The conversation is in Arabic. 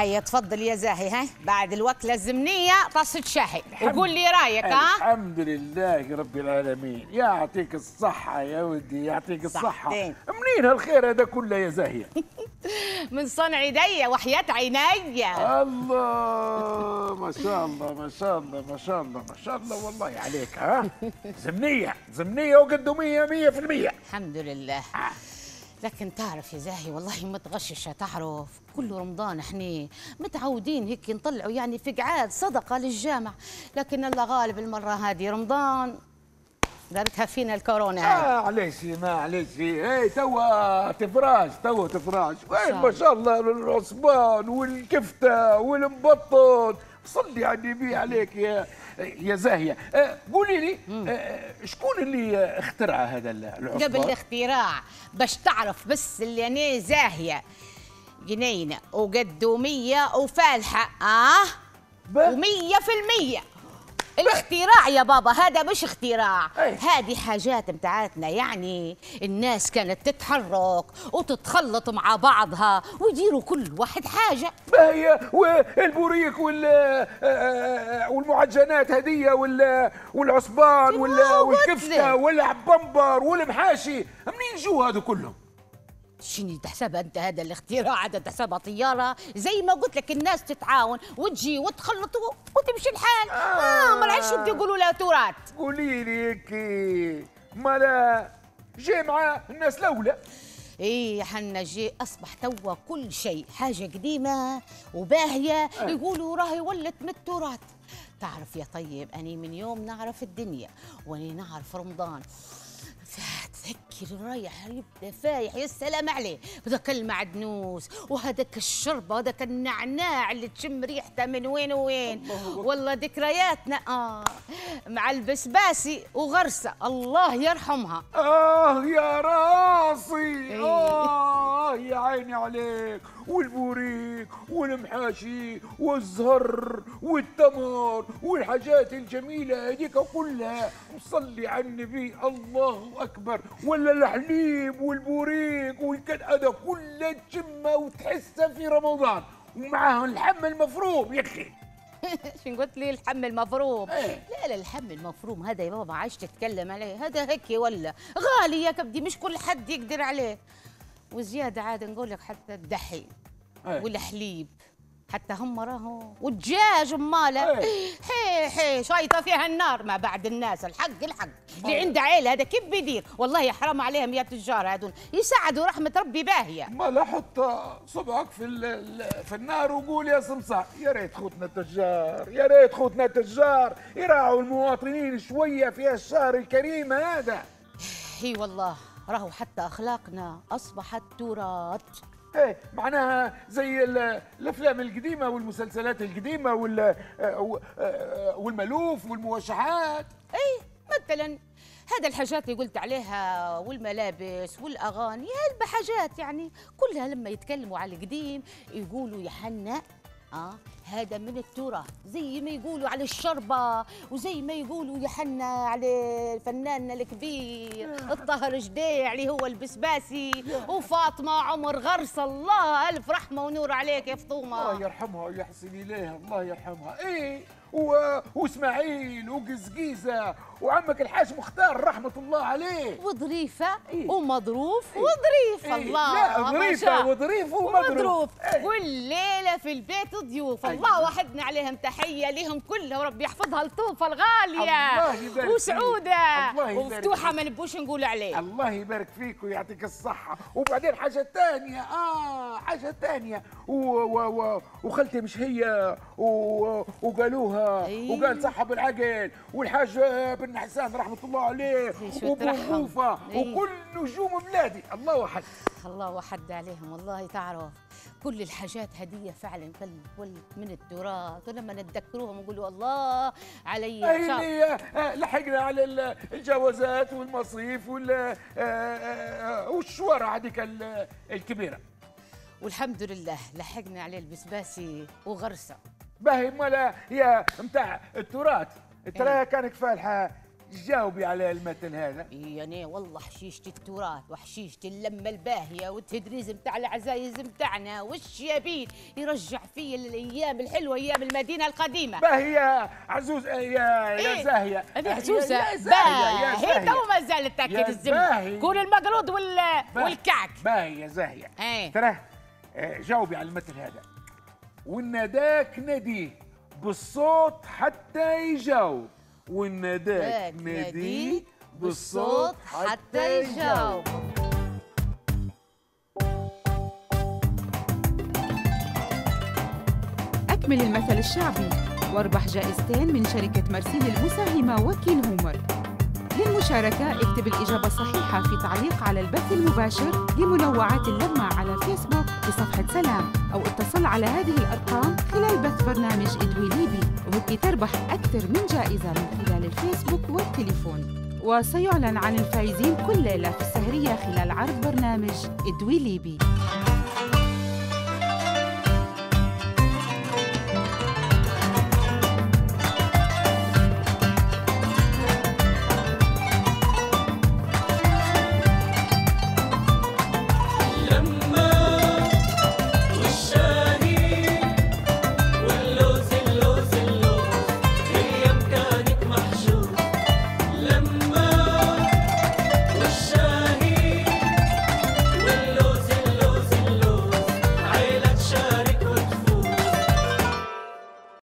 هيا تفضل يا زاهي. ها بعد الوكله الزمنيه طاسه شاي وقول لي رايك. ها الحمد لله رب العالمين، يعطيك الصحة يا ودي، يعطيك الصحة. منين هالخير هذا كله يا زاهية؟ من صنع يدي وحياة عيني. الله ما شاء الله ما شاء الله ما شاء الله ما شاء الله والله عليك. ها زمنية زمنية وقدومية 100%. الحمد لله. لكن تعرف يا زاهي والله متغششة، تعرف كل رمضان احنا متعودين هيك نطلعوا يعني فقعات صدقة للجامع، لكن الله غالب المرة هذه رمضان دارتها فينا الكورونا هاي. معليش معليش، هي توا تفراش توا تفراش. وين ما شاء الله العصبان والكفتة والمبطن، صلي على النبي عليك يا زاهية. قولي لي شكون اللي اخترع هذا العصبان؟ قبل الاختراع باش تعرف بس اللي انا زاهية جنينة وقدومية وفالحة و100%. الاختراع يا بابا هذا مش اختراع، هذه حاجات متاعتنا، يعني الناس كانت تتحرك وتتخلط مع بعضها ويديروا كل واحد حاجة. ما هي والبوريك والمعجنات هدية والعصبان والكفتة والبمبر والمحاشي، منين جو هذا كلهم؟ شنو تحسبها انت هذا الاختراع؟ هذا تحسبها طياره؟ زي ما قلت لك الناس تتعاون وتجي وتخلط وتمشي الحال. ما العيش شو بده يقولوا لها تراث. قولي لي هيك ما لا جاي مع الناس الاولى. ايه حنا جي اصبح توا كل شيء حاجه قديمه وباهيه يقولوا راهي ولت من التراث. تعرف يا طيب اني من يوم نعرف الدنيا واني نعرف رمضان تذكر رايح يبدا فايح يا سلام عليه بذاك المعدنوس وهذاك الشربه وهذاك النعناع اللي تشم ريحته من وين وين. والله ذكرياتنا مع البسباسي وغرسه الله يرحمها. يا راسي يا عيني عليك، والبوريك والمحاشي والزهر والتمر والحاجات الجميله هذيك كلها، وصلي على النبي الله اكبر. ولا الحليب والبوريك هذا كله تشمه وتحسه في رمضان، ومعاه اللحم المفروم يا اخي. شنو قلت لي اللحم المفروم؟ لا اللحم المفروم هذا يا بابا عايش تتكلم عليه، هذا هيك ولا غالي يا كبدي، مش كل حد يقدر عليه. وزياده عاد نقول لك حتى الدحين والحليب حتى هم راهو والدجاج اماله حي شايطه فيها النار ما بعد الناس. الحق اللي عنده عيله هذا كيف بيدير؟ والله يا حرام عليهم يا تجار هذول يساعدوا رحمه ربي باهيه. ما لا حط صبعك في النار وقول يا سمسار يا ريت خوتنا التجار، يا ريت خوتنا التجار يراعوا المواطنين شويه في الشهر الكريم هذا. هي والله راهو حتى اخلاقنا اصبحت تراث. معناها زي الافلام القديمه والمسلسلات القديمه والملوف والموشحات. مثلا هذا الحاجات اللي قلت عليها والملابس والاغاني هالبحاجات يعني كلها لما يتكلموا على القديم يقولوا يا حنا هذا من التراث، زي ما يقولوا على الشربة وزي ما يقولوا يا حنا على فناننا الكبير الطاهر جديع اللي هو البسباسي وفاطمة عمر غرس، الله ألف رحمة ونور عليك يا فطومة. الله يرحمها ويحسن إليها، الله يرحمها. واسماعيل وقزقيزه وعمك الحاج مختار رحمه الله عليه وظريفه ومظروف وظريف. الله لا ظريفه وظريف ومظروف. والليله في البيت ضيوف، الله وحدنا عليهم تحيه لهم كلها وربي يحفظها لطوفه الغاليه وسعوده ومفتوحه ما نبوش نقول عليه. الله يبارك فيك ويعطيك الصحه. وبعدين حاجه ثانيه حاجه ثانيه وخالتي مش هي وقالوها وقال صاحب العقل والحاج بن حسان رحمه الله عليه وبوفا وكل نجوم بلادي. الله وحد الله وحد عليهم. والله تعرف كل الحاجات هديه فعلا من التراث، ولما نتذكروهم نقولوا الله علي. لحقنا على الجوازات والمصيف والشوارع هذيك الكبيره، والحمد لله لحقنا على البسباسي وغرسه. باهي مالا يا متاع التراث ترى كانك فالحه جاوبي على المثل هذا. يعني والله حشيشة التراث وحشيشة اللمة الباهية والتدريس متاع العزايز متاعنا والشيابين يرجع في الأيام الحلوة، أيام المدينة القديمة. باهية عزوز يا زاهية. هذه عزوزة باهية تو ما زالت تأكيد الزمن. كون المقروض والكعك. باهية يا زاهية. ترى جاوبي على المثل هذا. والنداك نديه بالصوت حتى يجاوب. والنداك نديه بالصوت حتى يجاوب. أكمل المثل الشعبي واربح جائزتين من شركة مرسيل المساهمة وكيل هومر. للمشاركة اكتب الإجابة الصحيحة في تعليق على البث المباشر لمنوعات اللمة على فيسبوك بصفحة سلام، أو اتصل على هذه الأرقام خلال بث برنامج إدوي ليبي، وبكي تربح أكثر من جائزة من خلال الفيسبوك والتليفون. وسيعلن عن الفائزين كل ليلة في السهرية خلال عرض برنامج إدوي ليبي.